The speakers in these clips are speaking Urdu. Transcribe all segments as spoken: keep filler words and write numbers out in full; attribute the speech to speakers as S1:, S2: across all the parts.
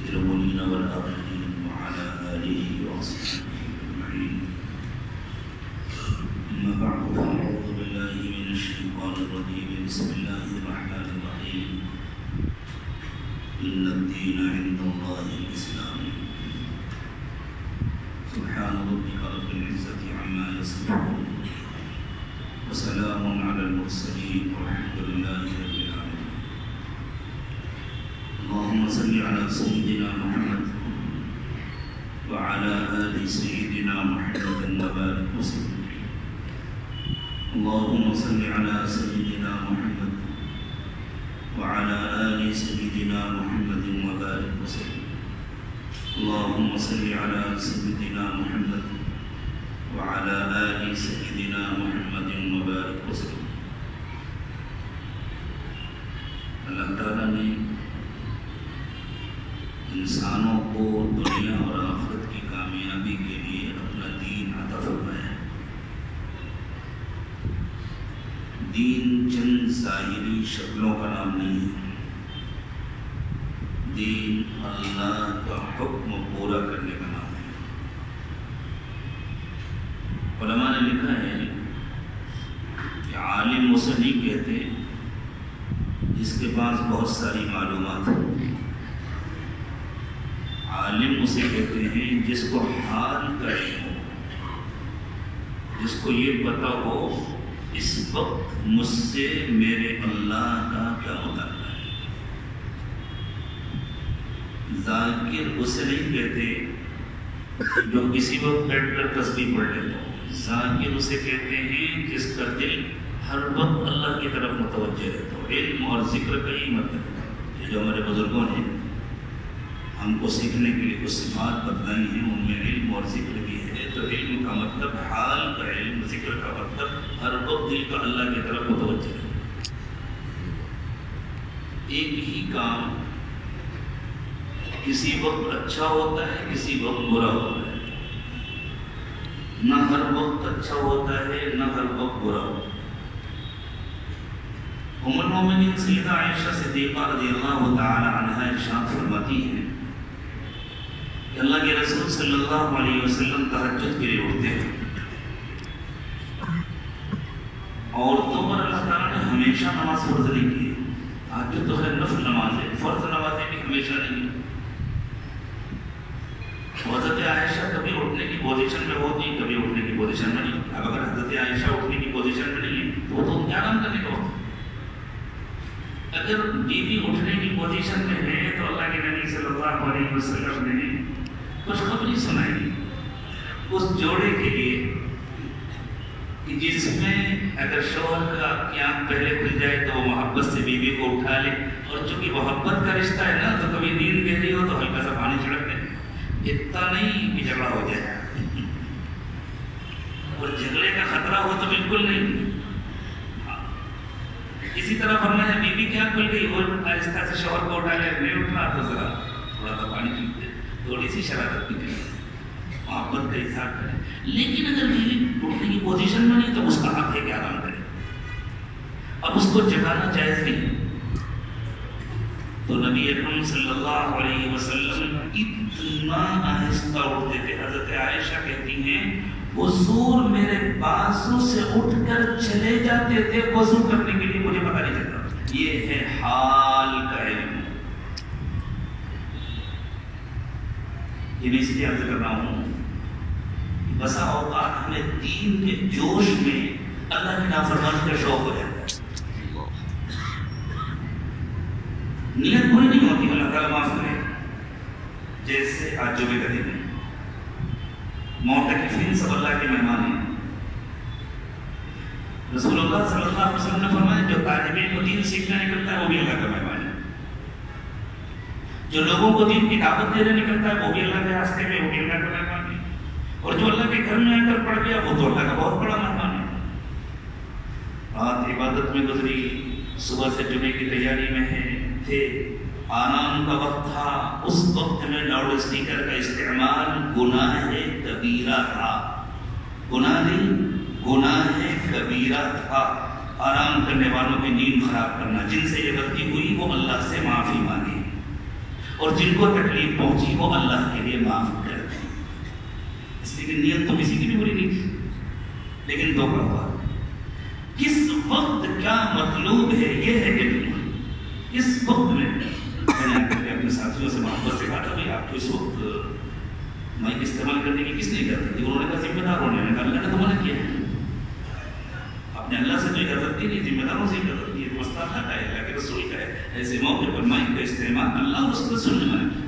S1: سيد الأولين والآخرين وعلى آله وصحبه أجمعين. أما بعد فأعوذ بالله من الشيطان الرجيم. بسم الله الرحمن الرحيم. إن الدين عند الله الإسلام. سبحان ربك رب العزة عما يصفون وسلام على المرسلين والحمد لله رب العالمين. اللهم صل على سيدنا محمد وعلى آل سيدنا محمد وبارك وسلم. اللهم صل على سيدنا محمد وعلى آل سيدنا محمد وبارك وسلم. اللهم صل على سيدنا محمد وعلى آل سيدنا محمد وبارك وسلم. اللہ تعالیٰ نے انسانوں کو دنیا اور آخرت کی کامیابی کے لیے اپنا دین عطا فرمایا ہے. دین چند ظاہری شکلوں کا نام نہیں ہے. دین اللہ کا حکم پورا کرنے کا نام ہے. علماء نے لکھا ہے کہ عالم اسے نہیں کہتے جس کے پاس بہت ساری معلومات ہیں. عالم اسے کہتے ہیں جس کو حال کا علم ہو، جس کو یہ پتا ہو اس وقت مجھ سے میرے اللہ کا کیا مطالبہ ہے. ذاکر اسے نہیں کہتے جو کسی وقت بیٹھ کر تسبیح پڑھ لیتا ہو. ذاکر اسے کہتے ہیں جس کا دل ہر وقت اللہ کی طرف متوجہ رہتا ہو. علم اور ذکر کا ہی مطلب ہے. جو ہمارے بزرگوں نے ہم کو سیکھنے کے لیے کچھ صفات بتلائی ہیں، ان میں علم اور ذکر بھی ہے. تو علم کا مطلب حال کا علم، ذکر کا مطلب ہر وقت دل کا اللہ کی طرف متوجہ ہے. ایک ہی کام کسی وقت اچھا ہوتا ہے، کسی وقت برا ہوتا ہے. نہ ہر وقت اچھا ہوتا ہے، نہ ہر وقت برا ہوتا ہے. ام المومنین سیدہ عائشہ صدیقہ رضی اللہ تعالی عنہا ارشاد فرماتی ہیں کہ اللہ کے رسول صلی اللہ علیہ وسلم تہجد کے لیے اٹھتے ہیں. عورتوں پر اللہ تعالیٰ نے ہمیشہ نماز فرض نہیں کی. تہجد تو خیر نفل نماز ہے، فرض نمازیں بھی ہمیشہ نہیں کی. حضرت عائشہ کبھی اٹھنے کی پوزیشن میں ہوتی، کبھی اٹھنے کی پوزیشن میں نہیں. اب اگر حضرت عائشہ اٹھنے کی پوزیشن میں نہیں ہے تو وہ تو کیا کام کرنے کا ہوتا. اگر بیوی اٹھنے کی پوزیشن میں ہے تو اللہ کے نبی صلی اللہ علیہ وسلم نے خوشخبری سنائی اس جوڑے کے لیے کہ جس میں اگر شوہر کا قیام پہلے کھل جائے تو وہ محبت سے بیوی کو اٹھا لے. اور چونکہ محبت کا رشتہ ہے نا تو کبھی نیند گہری ہو تو ہلکا سا پانی چھڑک دیں. اتنا نہیں کہ جھگڑا ہو جائے، اور جھگڑے کا خطرہ ہو تو بالکل نہیں. اسی طرح فرمایا بیوی کیا کھل گئی اور آہستہ سے شوہر کو اٹھا لے. نہیں اٹھ رہا تو ذرا تھوڑا سا پانی چھڑک دے، تھوڑی سی شرارت کی کرے، محبت کا اظہار کرے. لیکن اگر بیوی اٹھنے کی پوزیشن میں نہیں تو اس کا حق ہے کہ آرام کرے. اب اس کو جگانا جائز نہیں. تو نبی اکرم صلی اللہ علیہ وسلم اتنا آہستہ اٹھتے تھے. حضرت عائشہ کہتی ہیں حضور میرے بازو سے اٹھ کر چلے جاتے تھے وضو کرنے کے لیے، مجھے پتہ نہیں چلتا. یہ ہے حال کا علم. یہ میں اس لیے عرض کر رہا ہوں بسا اوقات ہمیں دین کے جوش میں اللہ کی نافرمانی کا شوق ہو جاتا ہے. نیت بری نہیں ہوتی، اللہ تعالیٰ معاف کرے. جیسے آج جمعے کا دن ہے، معتکفین سب اللہ کے مہمان ہیں. رسول اللہ صلی اللہ علیہ وسلم نے فرمایا جو طالب علم کو دین سیکھنے نکلتا ہے وہ بھی اللہ کا مہمان ہے. جو لوگوں کو دین کی دعوت دینے نکلتا ہے وہ بھی اللہ کے راستے میں، وہ بھی اللہ کا مہمان ہے. اور جو اللہ کے گھر میں آ کر پڑ گیا وہ تو اللہ کا بہت بڑا مہمان ہے. رات عبادت میں گزری، صبح سے جمعے کی تیاری میں ہے تھے، آرام کا وقت تھا. اس وقت میں لاؤڈ اسپیکر کا استعمال گناہ کبیرہ تھا. گناہ نہیں، گناہ کبیرہ تھا. آرام کرنے والوں کی نیند خراب کرنا. جن سے یہ غلطی ہوئی وہ اللہ سے معافی مانگے. اور جن کو تکلیف پہنچی وہ اللہ کے لیے معاف کر دیں. اس لیے کہ نیت تو کسی کی بھی بری نہیں تھی لیکن دھوکہ ہوا. کس وقت کیا مطلوب ہے یہ ہے کہ اس وقت میں میں نے اپنے ساتھیوں سے محبت سے کہا تھا بھائی آپ کو اس وقت مائک استعمال کرنے کی کس نے اجازت دی؟ انہوں نے کہا ذمہ داروں نے. کہا اللہ نے تو منع کیا ہے. آپ نے اللہ سے تو اجازت دی نہیں, ذمہ داروں سے اجازت دی ہے. مسئلہ تھا ہے اللہ کے رسول کا ہے. ایسے موقع پر مائک کا استعمال اللہ اور اس کے رسول نے منع کیا.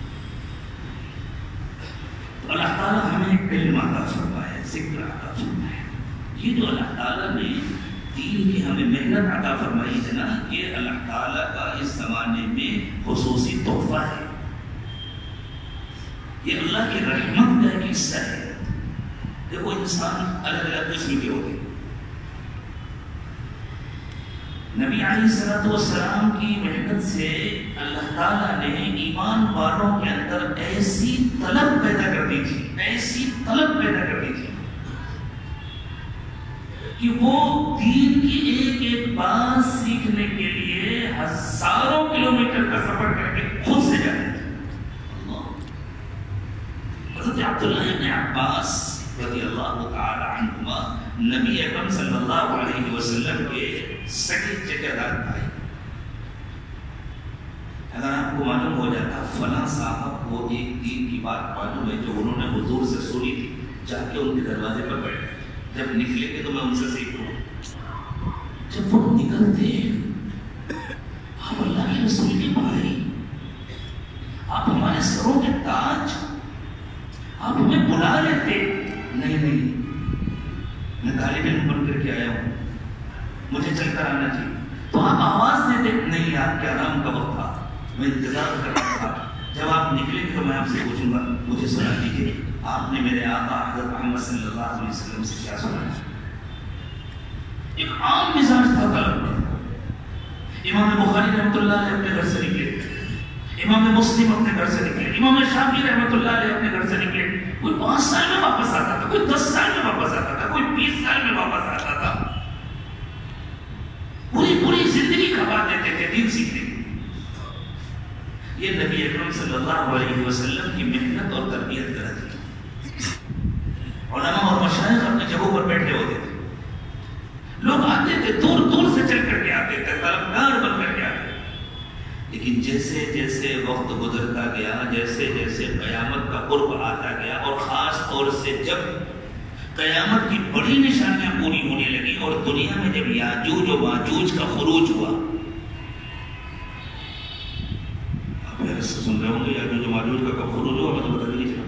S1: تو اللہ تعالیٰ ہمیں ایک علم عطا فرمایا, ذکر عطا فرمایا. یہ جو اللہ تعالیٰ نے دین کی ہمیں محنت عطا فرمائی ہے نا, یہ اللہ تعالیٰ کا اس زمانے میں خصوصی تحفہ ہے. یہ اللہ کی رحمت کا ایک حصہ ہے. دیکھو انسان الگ الگ قسم کے ہوتے ہیں. نبی علیہ الصلوۃ والسلام کی محنت سے اللہ تعالیٰ نے ایمان والوں کے اندر ایسی طلب پیدا کر دی تھی, ایسی طلب پیدا کر دی تھی کہ وہ دین کی ایک ایک بات سیکھنے کے لیے ہزاروں کلومیٹر کا سفر کر کے خود سے جاتے تھے. حضرت عبداللہ بن عباس رضی اللہ تعالی عنہما نبی اکرم صلی اللہ علیہ وسلم کے سگے چچا دار بھائی. اگر آپ کو معلوم ہو جاتا فلاں صاحب کو ایک دین کی بات معلوم ہے جو انہوں نے حضور سے سنی تھی, جا کے ان کے دروازے پر بیٹھ گئے, جب نکلے گے تو میں ان سے سیکھوں. جب وہ نکلتے آپ اللہ کے رسول کے بھائی, آپ ہمارے سروں کے تاج, آپ ہمیں بلا لیتے. نہیں نہیں, میں طالب علم بن کر کے آیا ہوں, مجھے چل کر آنا چاہیے. تو آپ آواز دیتے. نہیں, آپ کے آرام کا وقت تھا, میں انتظار کر رہا تھا. جب آپ نکلے گے تو میں آپ سے پوچھوں گا, مجھے سنا دیجیے آپ نے میرے آقا حضرت محمد صلی اللہ علیہ وسلم سے کیا سنا. ایک عام مزاج تھا طلب کا. امام بخاری رحمۃ اللہ علیہ اپنے گھر سے نکلے, امام مسلم اپنے گھر سے نکلے, امام شافعی رحمۃ اللہ علیہ اپنے گھر سے نکلے. کوئی پانچ سال میں واپس آتا تھا, کوئی دس سال میں واپس آتا تھا, کوئی بیس سال میں واپس آتا تھا. پوری پوری زندگی کھپا دیتے تھے دین سیکھنے کی. یہ نبی اکرم صلی اللہ علیہ وسلم کی محنت اور تربیت کا نتیجہ. علماء اور مشائخ اپنی جگہوں پر بیٹھے ہوتے تھے, لوگ آتے تھے دور دور سے چل کر کے آتے تھے, طلبگار بن کر کے آتے تھے. لیکن جیسے جیسے وقت گزرتا گیا, جیسے جیسے قیامت کا قرب آتا گیا, اور خاص طور سے جب قیامت کی بڑی نشانیاں پوری ہونے لگی اور دنیا میں جب یاجوج و ماجوج کا خروج ہوا, آپ پہلے سے سن رہے ہوں گے یاجوج و ماجوج کا کب خروج ہوا, مطلب پتہ نہیں چلا.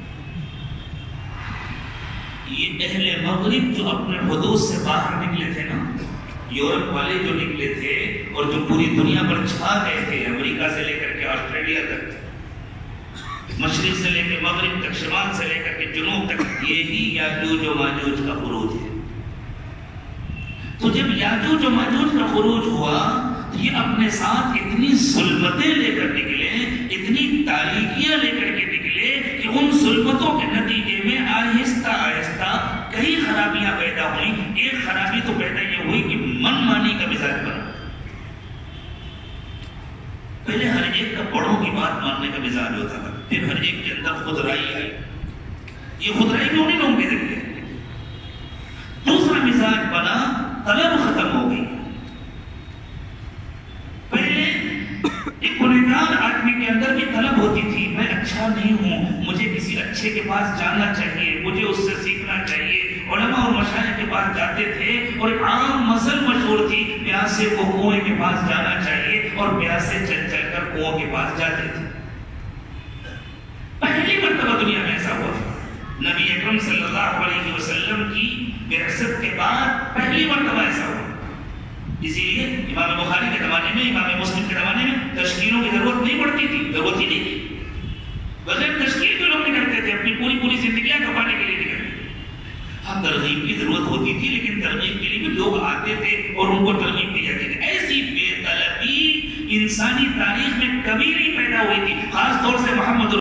S1: یہ اہل مغرب جو اپنے حدود سے باہر نکلے تھے نا, یورپ والے جو نکلے تھے اور جو پوری دنیا پر چھا گئے تھے, امریکہ سے لے کر کے آسٹریلیا تک, مشرق سے لے کے مغرب تک, شمال سے لے کر کے جنوب تک, یہی یاجوج و ماجوج کا خروج ہے. تو جب یاجوج و ماجوج کا خروج ہوا تو یہ اپنے ساتھ اتنی ظلمتیں لے کر نکلے, اتنی تاریکیاں لے کر کے نکلے کہ ان ظلمتوں کے نتیجے میں آہستہ آہستہ کئی خرابیاں پیدا ہوئیں. ایک خرابی تو پیدا یہ ہوئی کہ من مانی کا مزاج بنا. پہلے ہر ایک کا بڑوں کی بات ماننے کا مزاج ہوتا تھا, پھر ہر ایک کے اندر خودرائی آئی. یہ خودرائی کیوں نہیں لوگوں کے ذریعے. دوسرا مزاج بنا, طلب ختم ہو گئی. پہلے ایک گنہگار آدمی کے اندر بھی طلب ہوتی تھی, میں اچھا نہیں ہوں, مجھے کسی اچھے کے پاس جانا چاہیے, مجھے اس سے سیکھنا چاہیے. علماء اور مشائخ کے پاس جاتے تھے اور ایک عام مسل مشہور تھی, پیاسے کو کنویں کے پاس جانا چاہیے, اور پیاسے چل چل کر کنویں کے پاس جاتے تھے. پہلی مرتبہ دنیا میں ایسا ہوا. نبی اکرم صلی اللہ علیہ وسلم کی بعثت کے بعد پہلی مرتبہ ایسا ہوا. اسی لیے امام بخاری کے زمانے میں, امام مسلم کے زمانے میں تشکیلوں کی ضرورت نہیں پڑتی تھی, ضرورت ہی نہیں تھی. بغیر تشکیل کے لوگ نکلتے تھے, اپنی پوری پوری زندگیاں کمانے کے لیے نکلتے. ہاں ترغیب کی ضرورت ہوتی تھی, لیکن ترغیب کے لیے بھی لوگ آتے تھے اور ان کو ترغیب دی جاتی تھی. ایسی بے طلبی انسانی تاریخ میں کبھی نہیں پیدا ہوئی تھی, خاص طور سے محمد